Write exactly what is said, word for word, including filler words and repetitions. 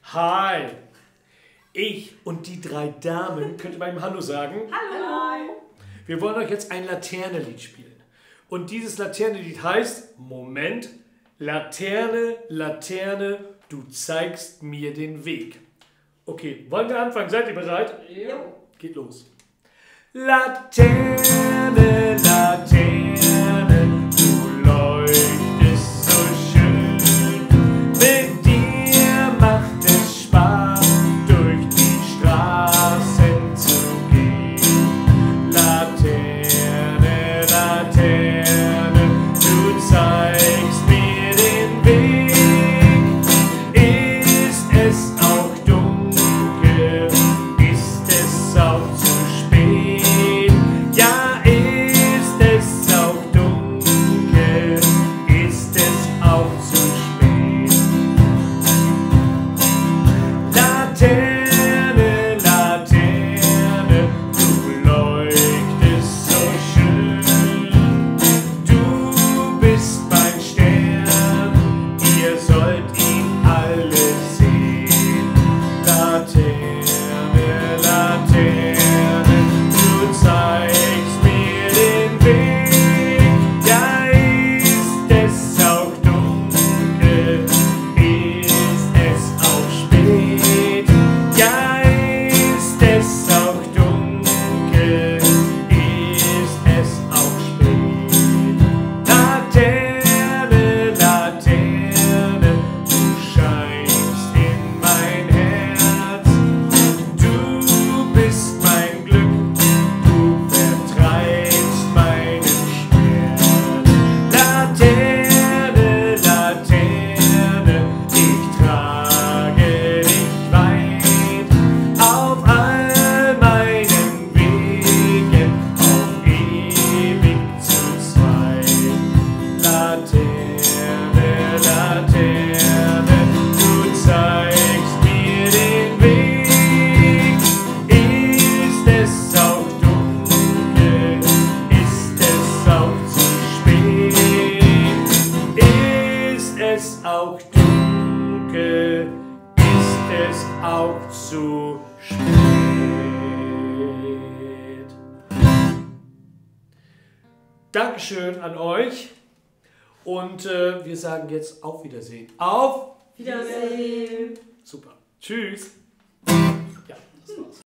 Hi! Ich und die drei Damen, könnt ihr mal im Hallo sagen? Hallo! Wir wollen euch jetzt ein Laternenlied spielen. Und dieses Laternenlied heißt, Moment, Laterne, Laterne, du zeigst mir den Weg. Okay, wollen wir anfangen? Seid ihr bereit? Jo. Geht los. Laterne, Laterne, du leuchtest so schön. Mit dir macht es Spaß, durch die Straßen zu gehen. Laterne, Laterne, du zeigst mir den Weg. Ist es auch dunkel, ist es auch zu spät? Ja, ist es auch dunkel, ist es auch zu spät? Laterne, Laterne, du leuchtest so schön. Du bist mein Stern, ihr sollt ihn alle sehen. Laterne, Laterne, du zeigst mir den Weg. Ja, ist es auch dunkel, ist es auch spät? Ja, ist es auch dunkel, ist es auch spät? Laterne, Laterne, du scheinst in mein Herz. Du bist mein Glück, du vertreibst meinen Schmerz. Laterne, Laterne, ich trage dich weit auf all meinen Wegen, auf ewig zu zweit. Laterne, Laterne, du zeigst mir den Weg. Ist es auch dunkel, ist es auch zu spät? Ist es auch dunkel, ist es auch zu spät? Dankeschön an euch und äh, wir sagen jetzt auf Wiedersehen. Auf Wiedersehen! Super. Tschüss. Ja, das war's.